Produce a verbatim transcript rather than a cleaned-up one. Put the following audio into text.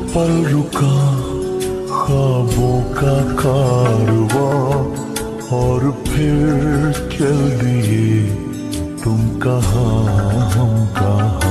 पल रुका ख्वाबों का कारवां और फिर चल दिए तुम कहाँ हम कहाँ।